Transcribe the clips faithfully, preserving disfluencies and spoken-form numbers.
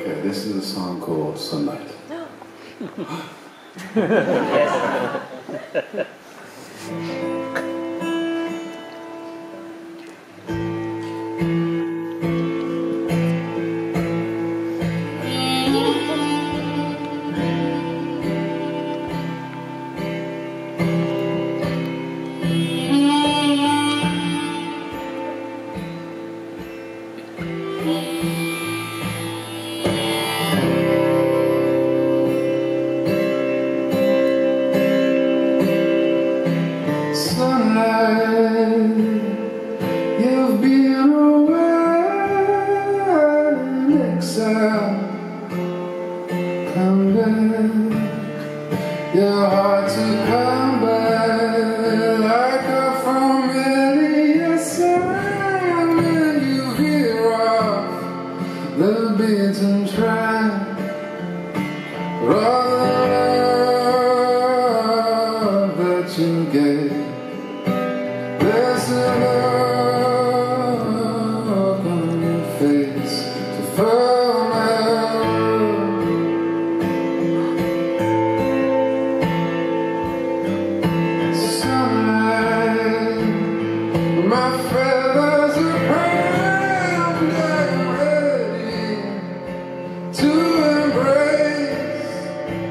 Okay, this is a song called Sunlight. You've been away in exile. Come back. You're hard to come back, like a familiar sound when you veer off the beaten track. All the love that you gave, there's a look on your face to fill my room. Sunlight, my feathers are brown, I'm ready to embrace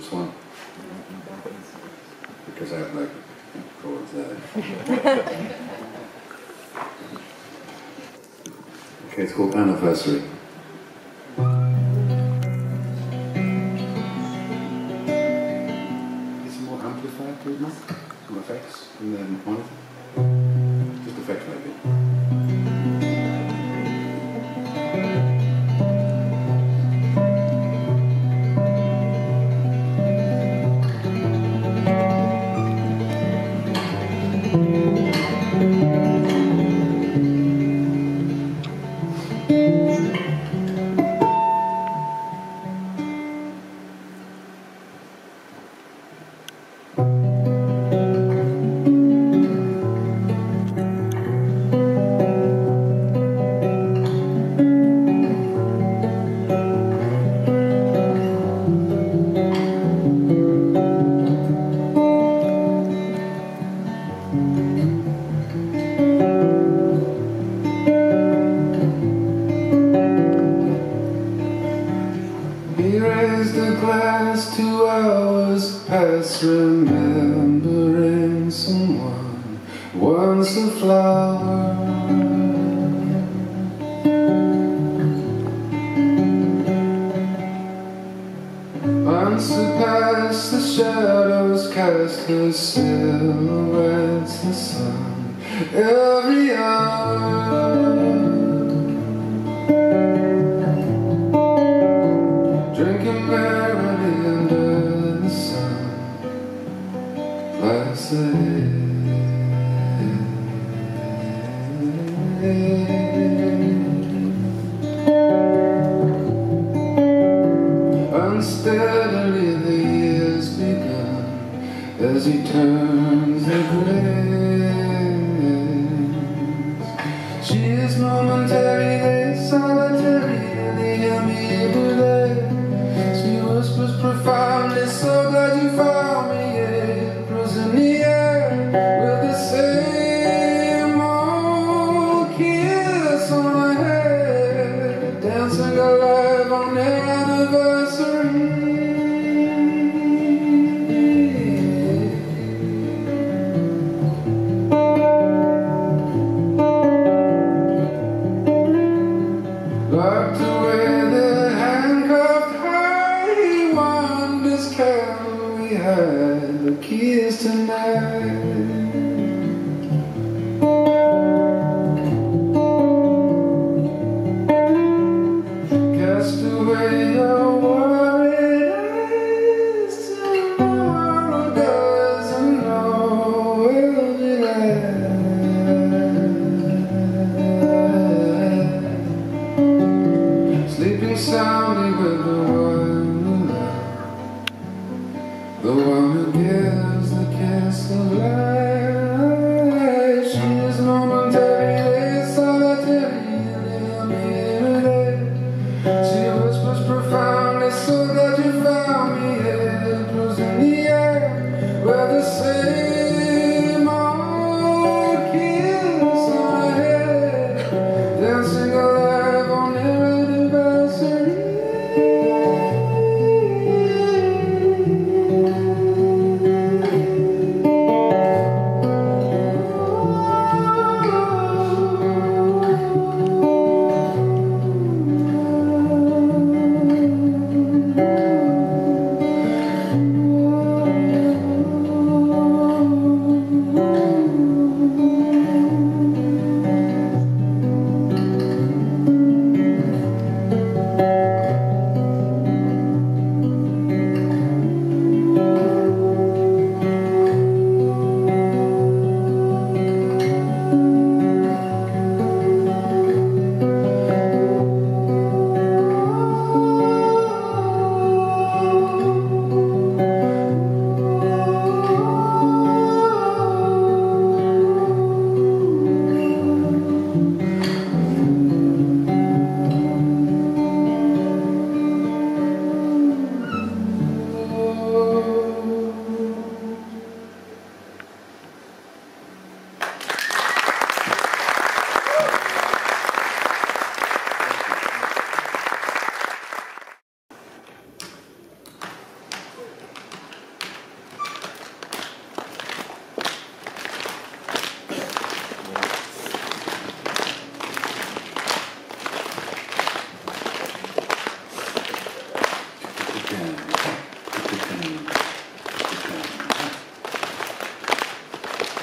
this one. Because I have like chords there. Okay, it's called Anniversary. Is it more amplified, do you know? Some effects in the monitor? Just effects maybe. He raised a glass two hours past, remembering someone, once a flower. Unsurpassed, the shadows cast her silhouettes, the sun every hour. Drinking merrily under the sun, last day. Unsteadily the years begun as he turns the glaze. She is momentary, they solitary, they hear me today. She whispers profoundly, so glad you found me. Aprils in the air with the same old kiss on my head, dancing alive on their anniversary. Locked away, the handcuffed high, he wonders can we hide the keys tonight? Cast away your worried eyes, tomorrow doesn't know we'll be there. Sleeping soundly with the one who loves, the one who gives the kiss of life. She is momentary, solitary, she whispers profoundly, so that you found me. Aprils in the air where the same old kiss on my head, dancing alive on their anniversary.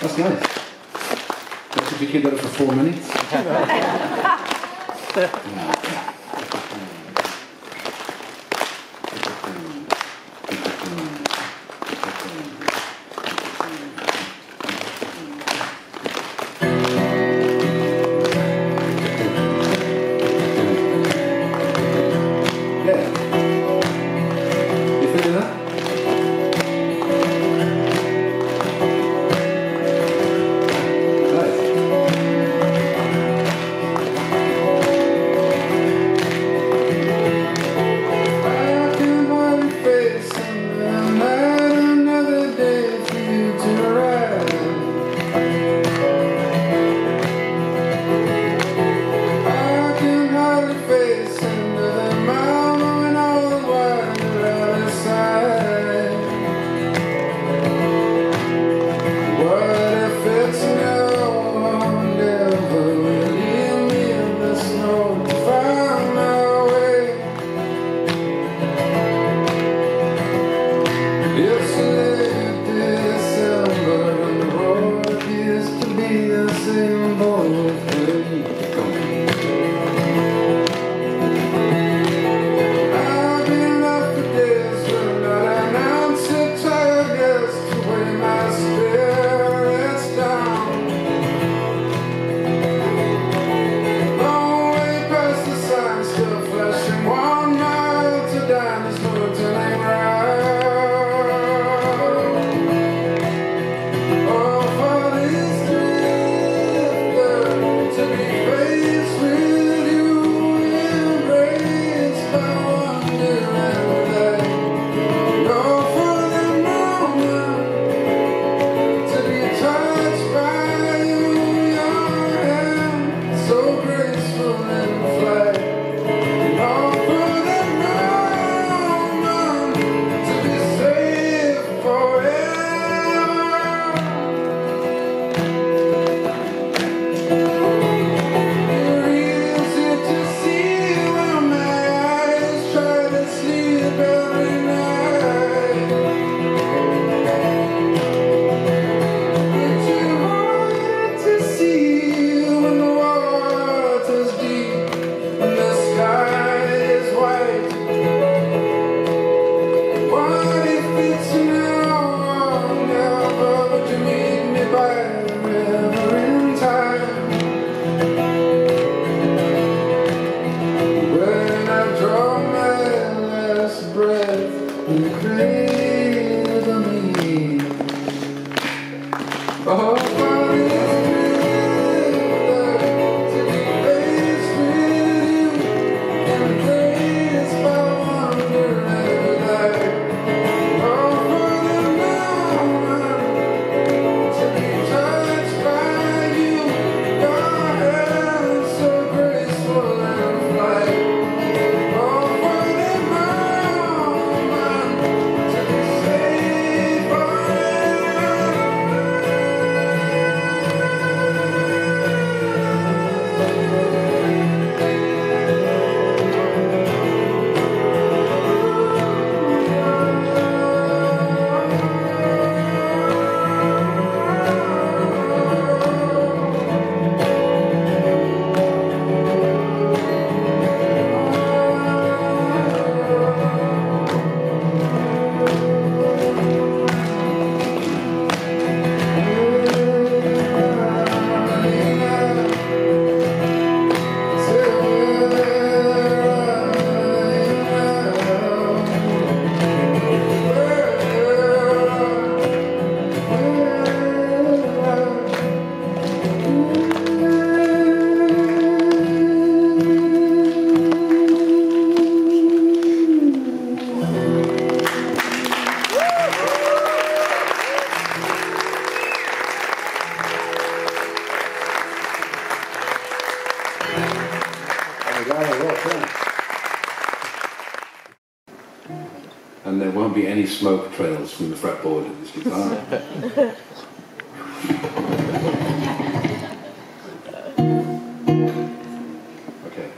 That's nice. But could you keep that up for four minutes? And there won't be any smoke trails from the fretboard of this guitar. Okay.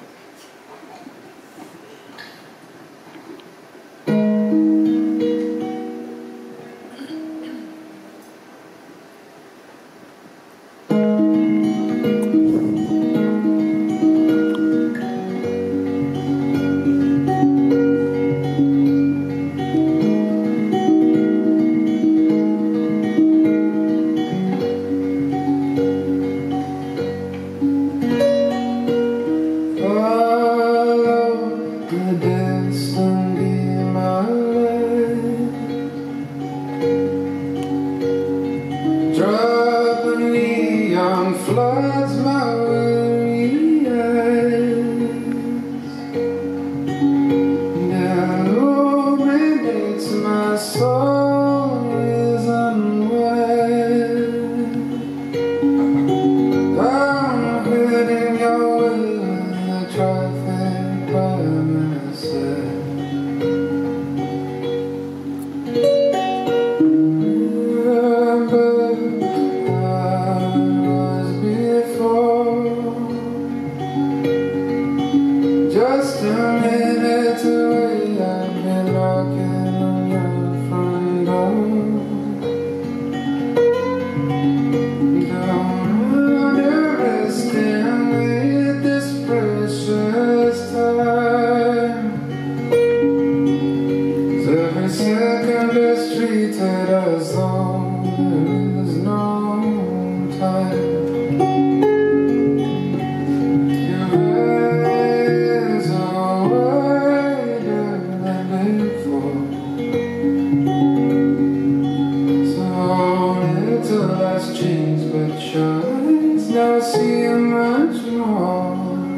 waited as though there is no time. Now see you much more.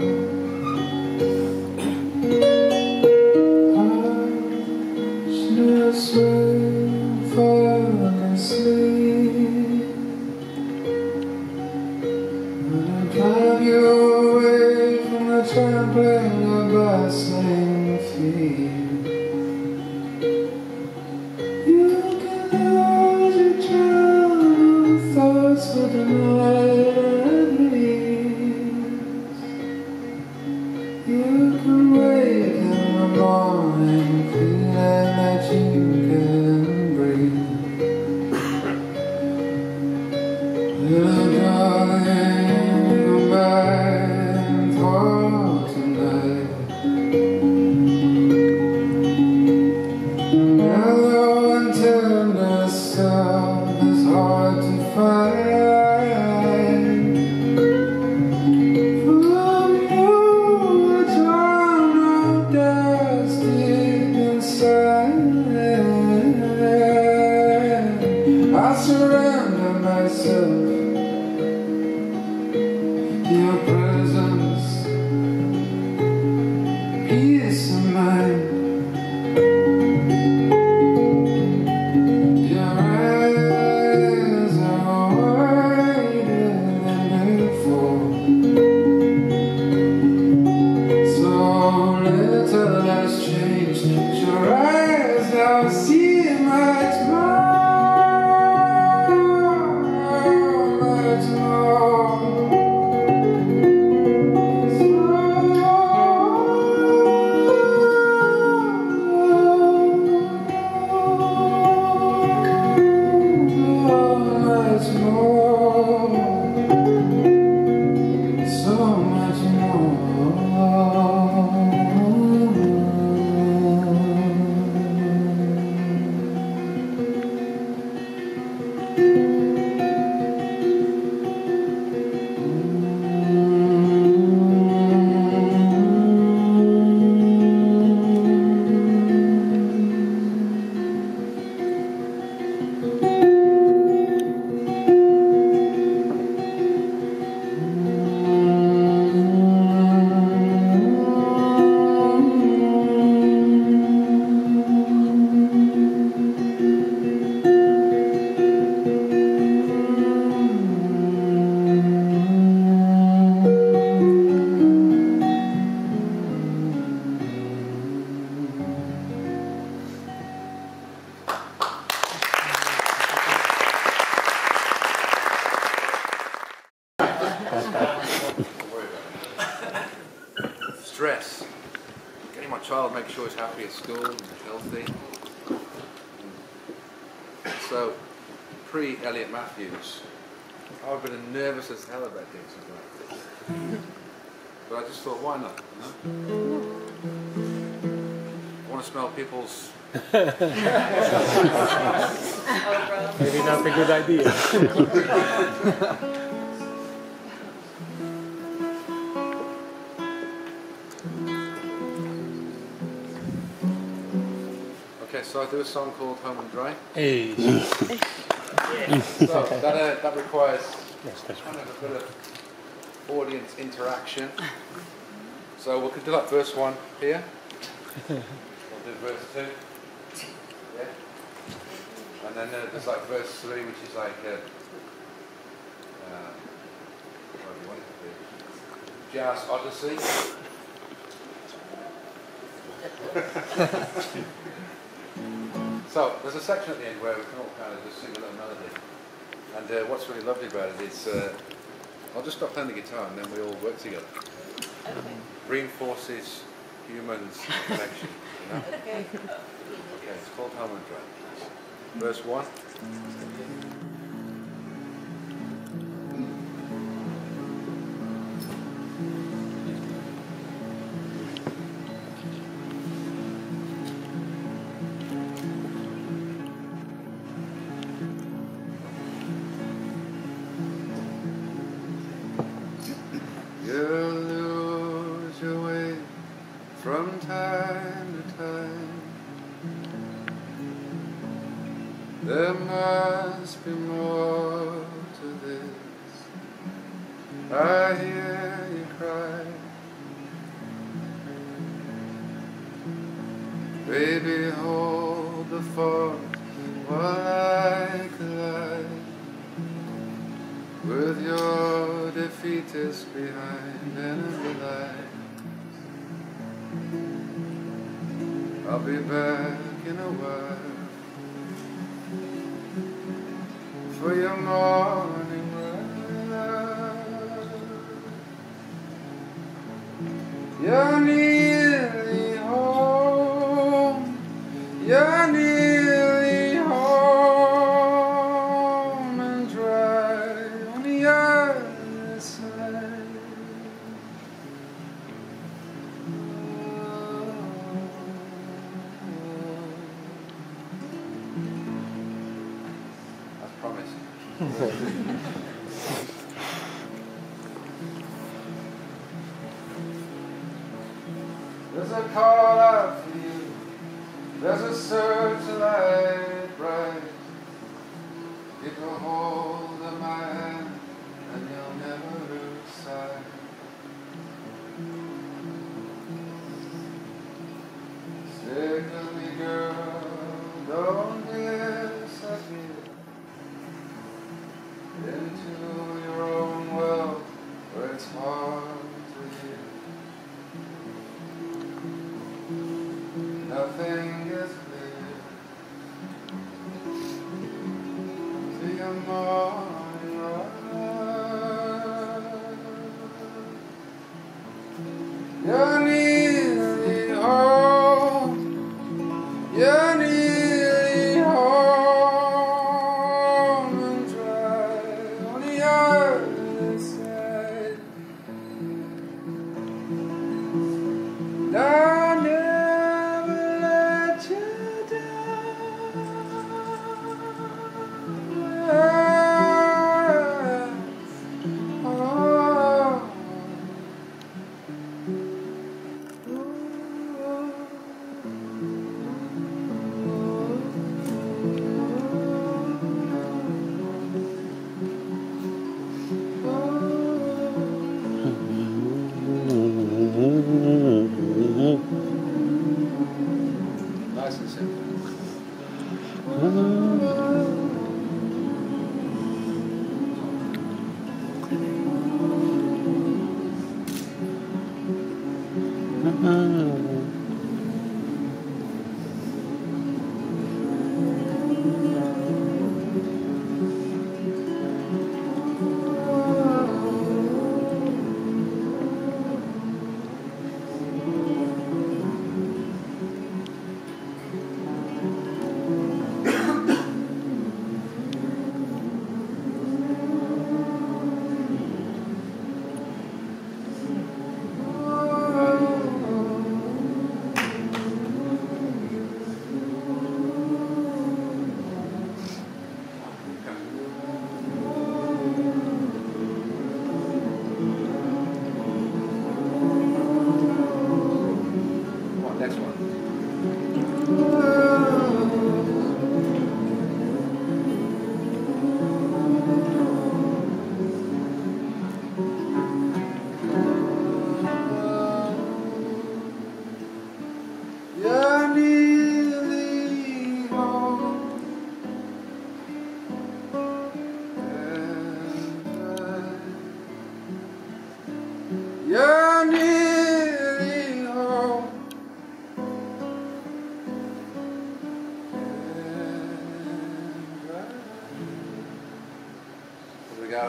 Harshness will fall asleep, and I'll drive you away from the trampling of bustling feet. You can lose your troubled thoughts for the night. You can wake in the morning feeling that you can breathe. Little darling, go back and talk tonight. Mellow and tender stuff is hard to find. I surrender myself to your presence, peace of mind. Your eyes are wider than before, so little has changed. Your eyes now see much more. Stress. Getting my child, make sure he's happy at school and healthy. So, pre-Elliot Matthews, I would have been nervous as hell about doing something like this. But I just thought, why not? You know? I want to smell people's... Maybe not a good idea. Okay, so I do a song called Home and Dry. Hey. So that, uh, that requires Yes, that's kind of a bit of audience interaction. So we could do that verse one here. We'll do verse two. Yeah. And then uh, there's like verse three, which is like uh, uh, what do you want it to be? Jazz Odyssey. So there's a section at the end where we can all kind of just sing a little melody. And uh, what's really lovely about it is uh, I'll just stop playing the guitar and then we all work together. Okay. Reinforces humans' connection. You know? Okay. Okay, it's called Home and Dry. Verse one. time to time. There must be more to this. I hear you cry. Baby, hold the fort while I collide with your defeatist behind enemy lines. I'll be back in a while for your morning ride. You're nearly home. You're nearly home and dry on the other side. I promise. There's a call out for you. There's a searchlight bright. It will hold in my hand and you'll never lose sight. Stick with me, girl, don't disappear into your own world where it's hard to hear. Nothing is clear till your morning rise. You're nearly home. You're nearly home and dry on the other side. I'll never let you down. Oh. Nice and simple. Come on, next one. You're nearly home and dry. You're nearly home and dry. Here we go.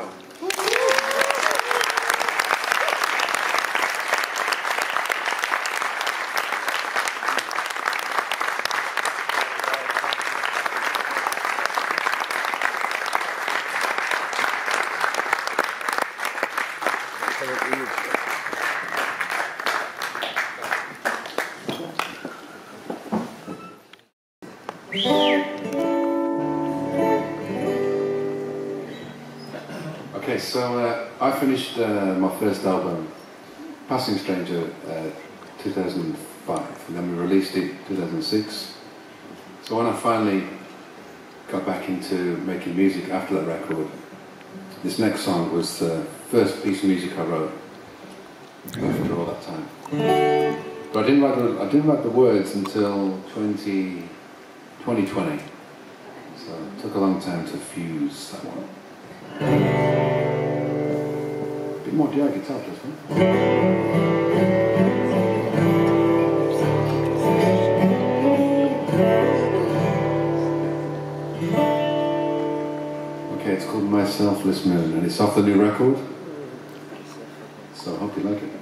Okay, so uh, I finished uh, my first album, Passing Stranger, uh, two thousand five. five, and then we released it in two thousand six. So when I finally got back into making music after that record, this next song was the first piece of music I wrote after all that time. But I didn't write the, I didn't write the words until twenty twenty. So it took a long time to fuse that one. A bit more D I guitar, just one. Okay, it's called My Selfless Moon, and it's off the new record. So I hope you like it.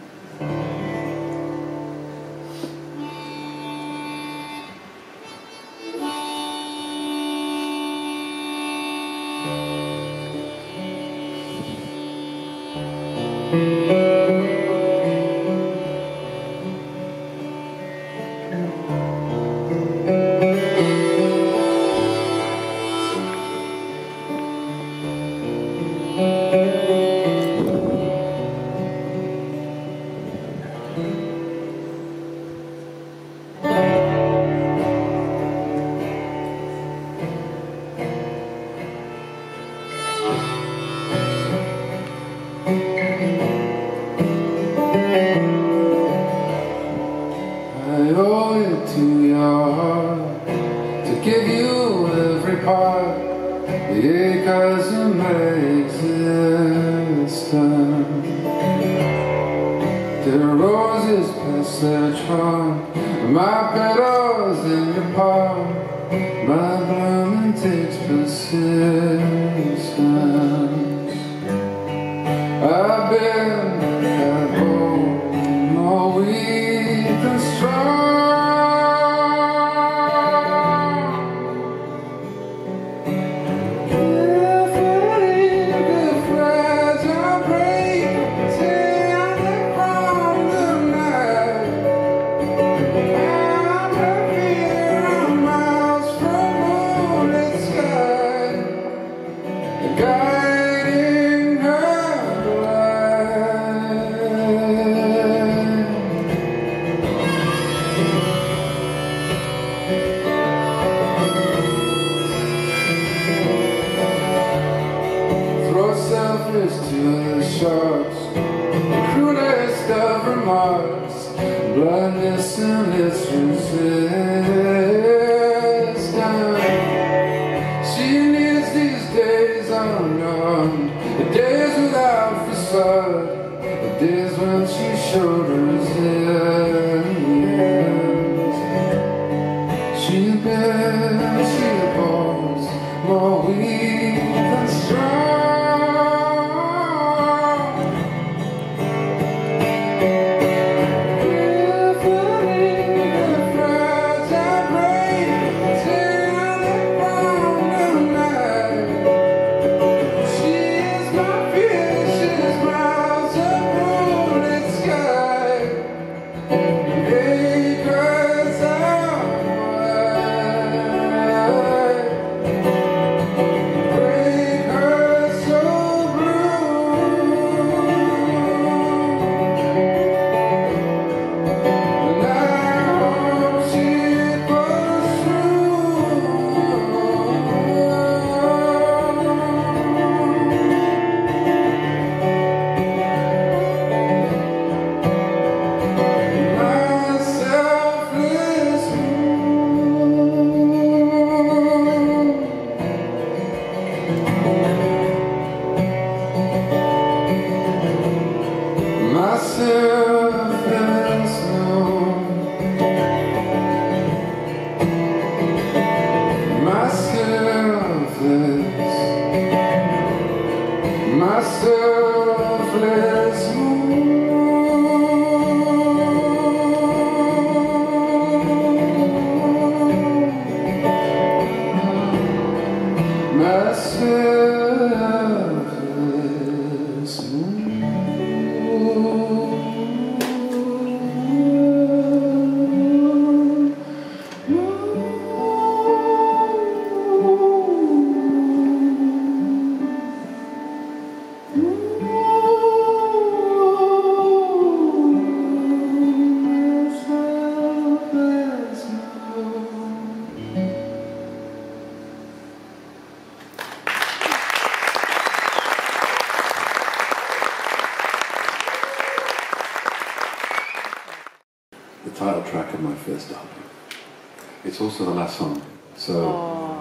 track of my first album. It's also the last song, so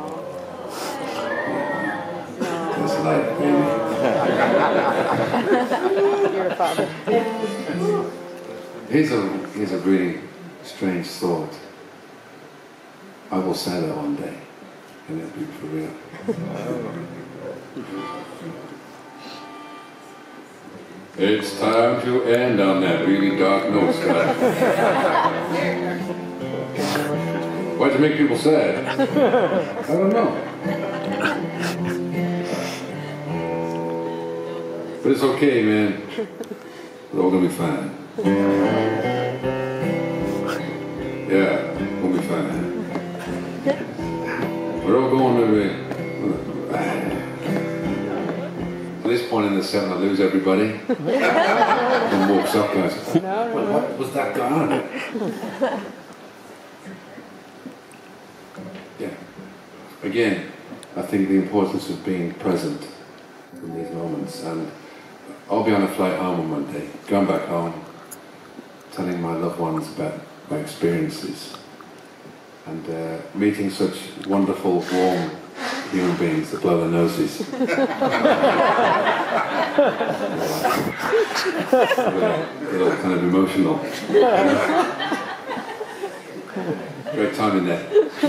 that's life, baby. You're a father. Here's a here's a really strange thought. I will say that one day, and it'll be for real. It's time to end on that really dark note, Scott. Why'd you make people sad? I don't know. But it's okay, man. We're all gonna be fine. Yeah, we'll be fine. We're all going to be... At this point in the set, I lose everybody. And walks up, guys. What, what was that going on? Yeah. Again, I think the importance of being present in these moments. And I'll be on a flight home on Monday, going back home, telling my loved ones about my experiences, and uh, meeting such wonderful, warm human beings that blow their noses. a, little, a little kind of emotional. Great timing there.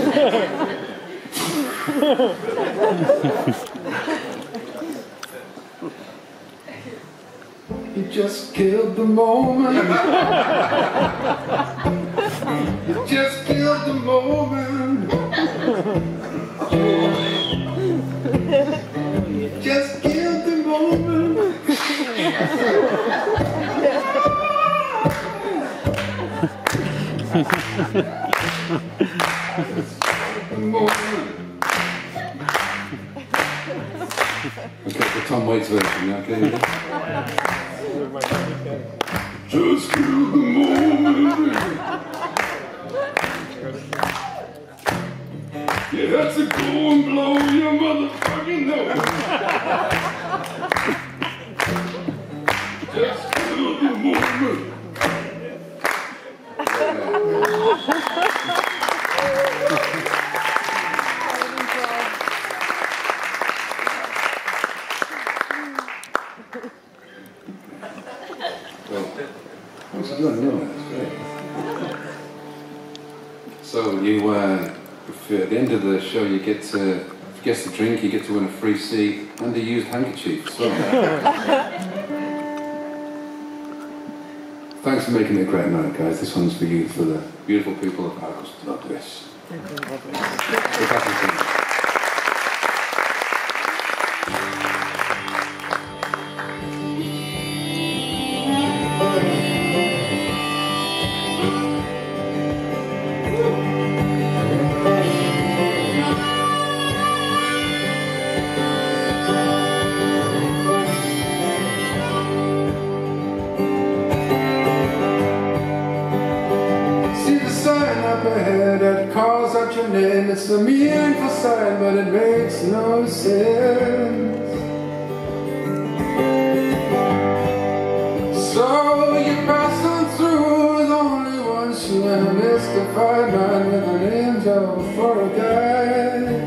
You just killed the moment. You just killed the moment. Just killed the moment. The moment. Okay, the Tom Waits version, okay? Just kill the moment. You had to go and blow your motherfucking nose. Just kill the moment. So you, uh, if at the end of the show you get to, if you get the drink, you get to win a free seat and a used handkerchief. So thanks for making it a great night, guys. This one's for you, for the beautiful people of August. Love this. It's a meaningful sign, but it makes no sense. So you pass on through with only one shoe and a mystified mind with an angel for a guide.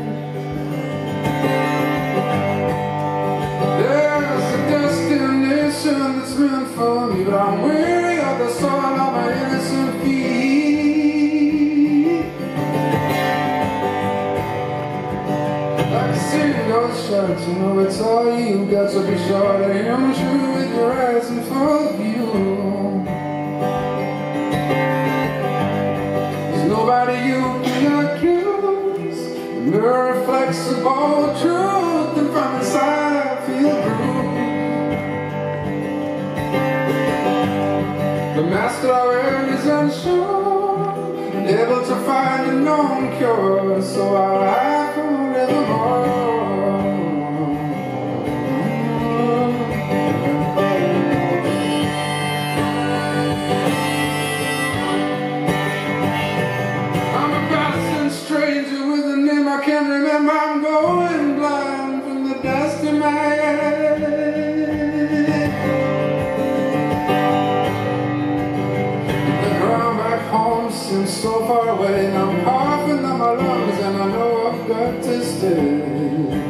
There's a destination that's meant for me, but I'm weary of the soul of my innocent feet. Those shots, you know it's all you got, so be sure to hear them true with your eyes in full view. There's nobody you can accuse. The mirror reflects the bold truth, and from inside I feel bruised. The mask that I wear is unsure, unable to find a known cure, so I'll hide forevermore. I'm going blind. seems so far away. Now I'm coughing on my lungs and I know I've got to stay.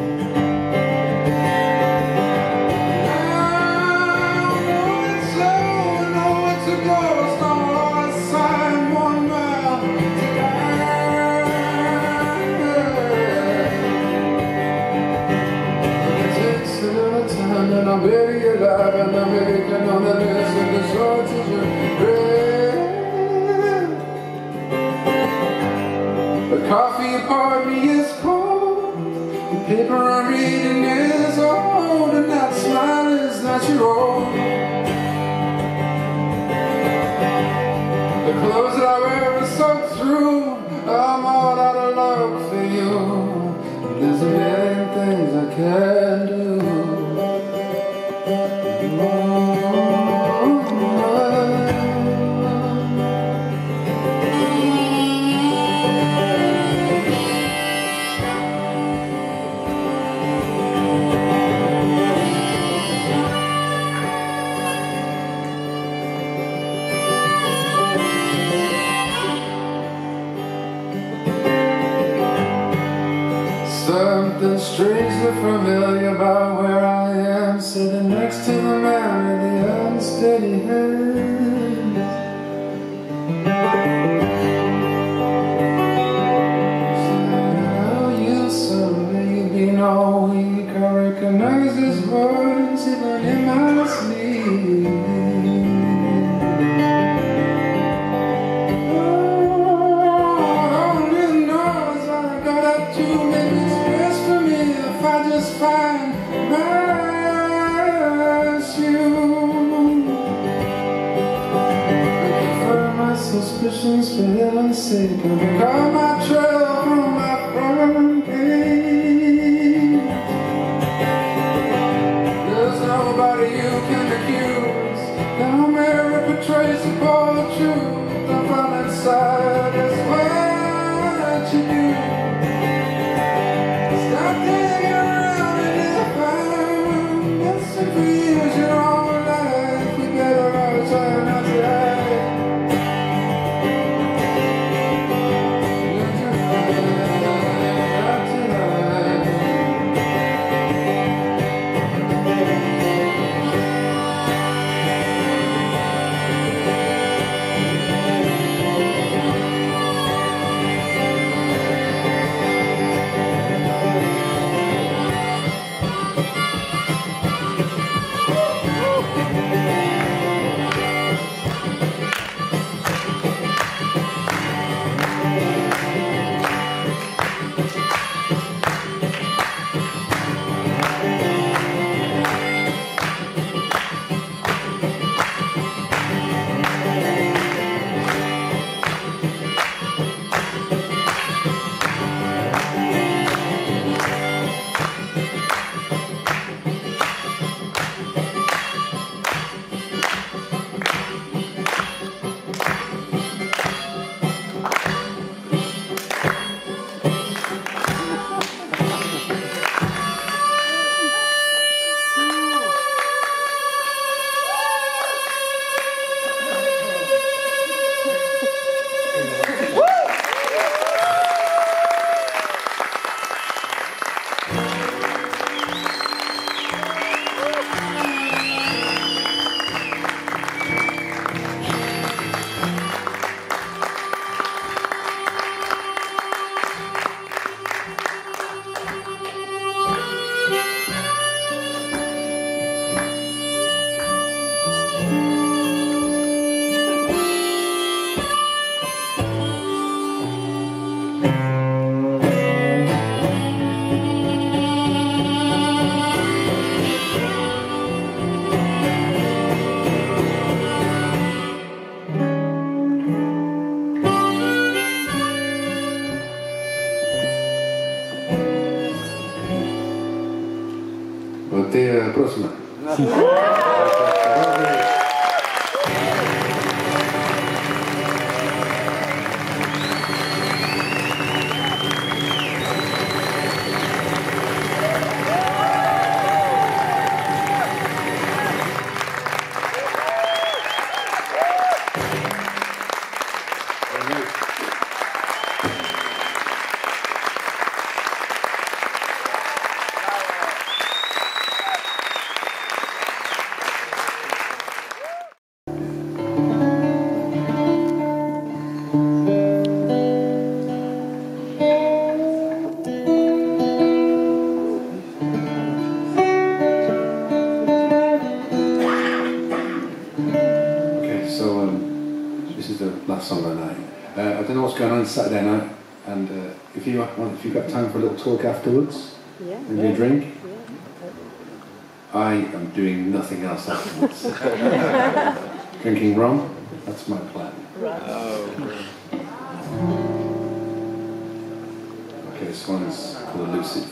And I'm very alive, and I'm making on the list of the shortage of bread. The coffee you poured me is cold, the paper I'm reading is old, and that smile is not your own. The clothes that I wear are soaked through, I'm all out of love for you. There's a million things I can do. Something strangely familiar about where I am, sitting next to the man with the unsteady hands. How you someday you've been all week, I recognize his voice even in my sleep. Suspicions for heaven's sake, and pick up my trail from my front gate. There's nobody you can accuse, no irreplaceable truth. The fun inside is what you do. Stop digging around, and if I'm missing for years your own life, we better all try not to hide. Até a próxima. Thank you. what's going on Saturday night, and uh, if you want, if you've got time for a little talk afterwards, Yeah. maybe yeah. a drink. Yeah. I am doing nothing else afterwards. Drinking rum, that's my plan. Right. Okay, this one is called Elusive.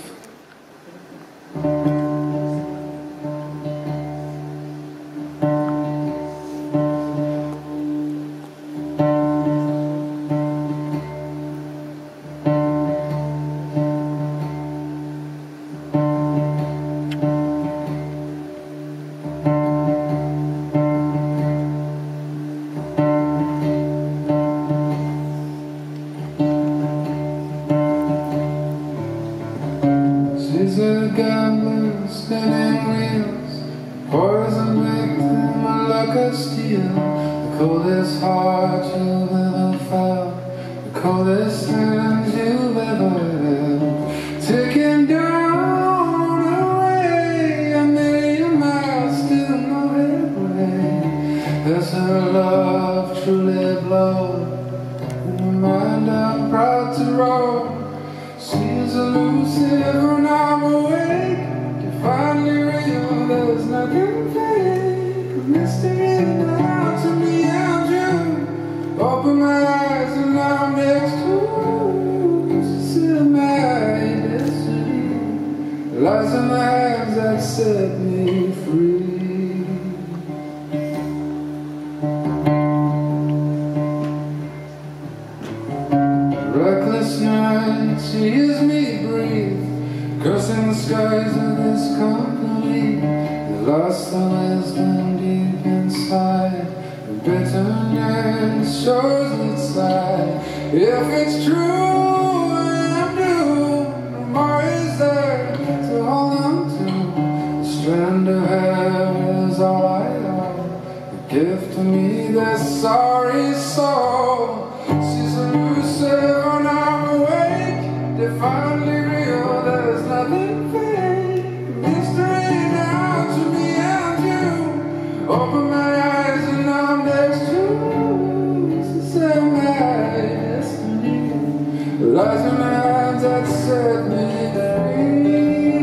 She's a gambler spinning wheels, poison victim, a luck of steel. The coldest heart you've ever felt, the coldest hands you've ever held. Taking down away a million miles, still no headway. Has her love truly blown? In my mind I'm proud to roll. She's elusive when I'm awake, divinely real, there's nothing fake. A mystery now to me and you. Open my eyes and I'm next to you. She's in my destiny, lies in the hands that set me free. Reckless night, she hears me breathe, cursing the skies of this company. You lost the wisdom deep inside, the bitterness shows its side. If it's true, I'm doomed. No more is there to hold on to. A strand of hair is all I owe, a gift to me, this sorry soul. She's elusive when I'm awake, divinely real, there's nothing fake. Mystery now to me and you. Open my eyes and I'm next to you. This is my destiny, lies in the hands that set me free.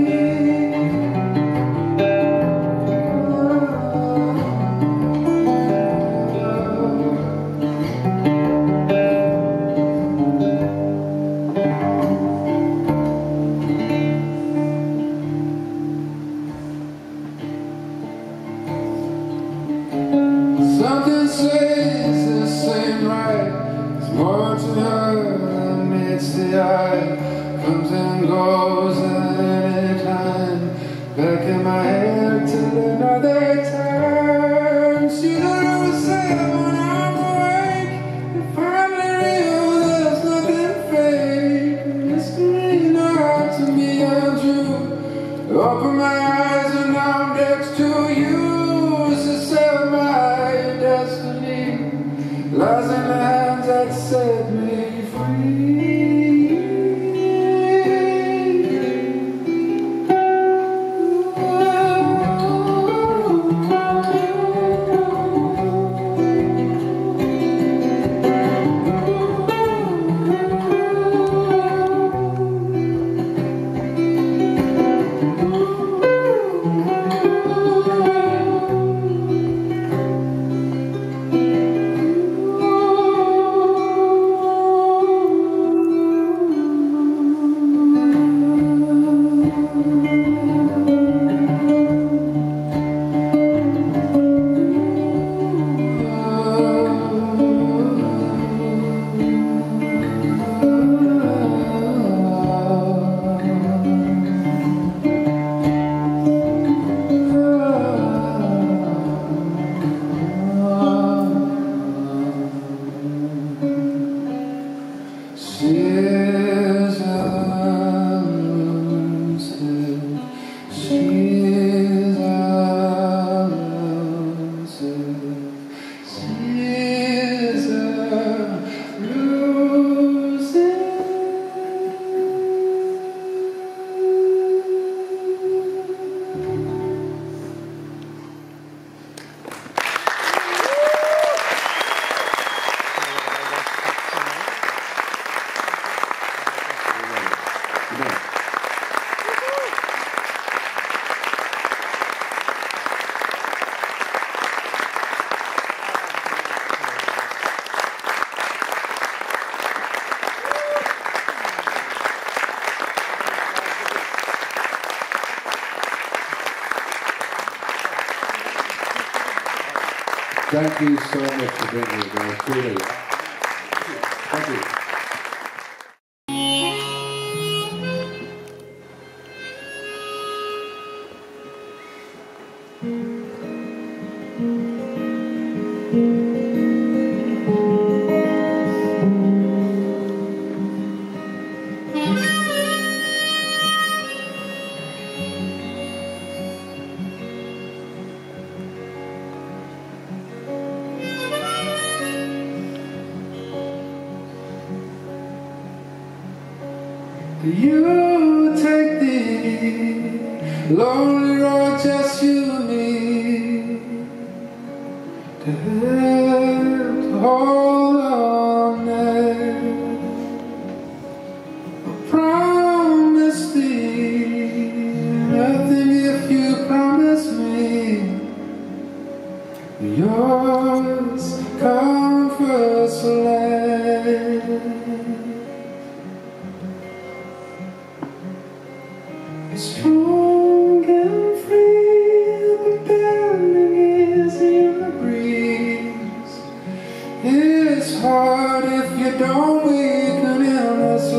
Something says this ain't right. There's more to her than meets the eye. Comes and goes at any time. Back in my head till another time. She's elusive when I'm awake, and finally real, there's nothing fake. Mystery now to me and you. Open my eyes and I'm next to you. Lies in the hands that set me Thank you so much for being here, guys. Truly. Thank you. You take the lonely road, just you and me, to help to hold on there. I promise thee nothing if you promise me yours comforts the land. Strong and free, the bending is in the breeze. It's hard if you don't weaken in this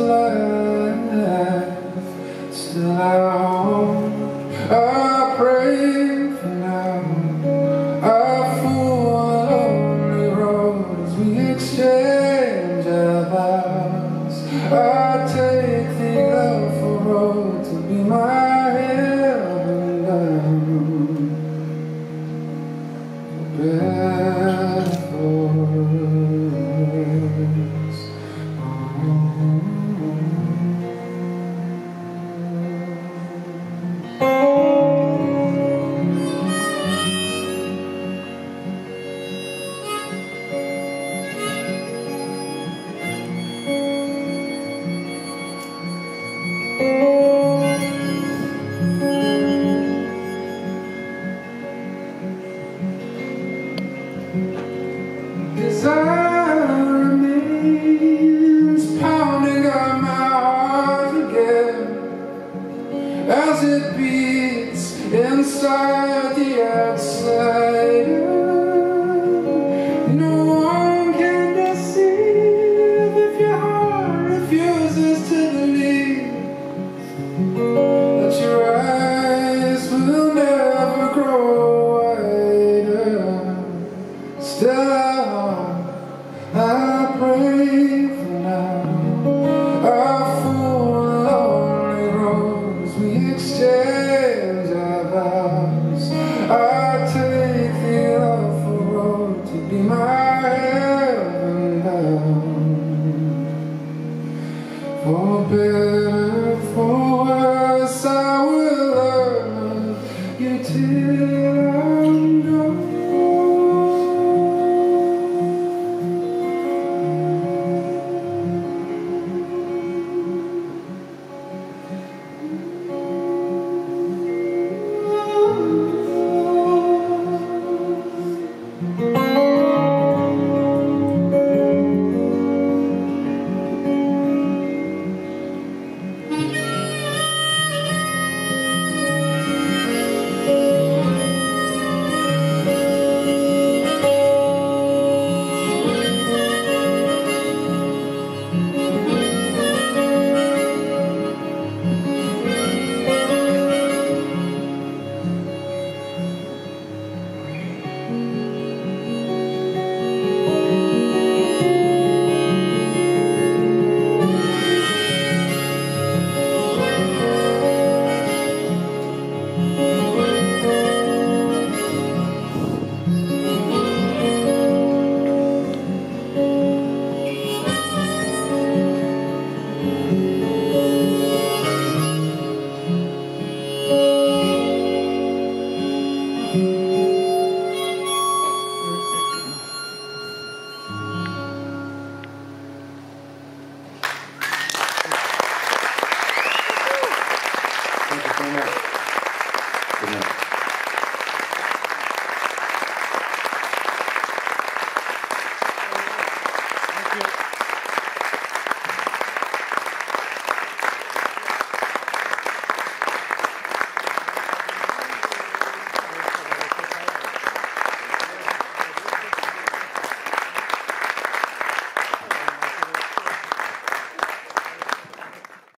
life. Still I hope, I pray for now. I fool lonely roads, we exchange our vows. I take the love for road to be my heaven down. Better for us. Desire remains pounding on my heart again as it beats inside.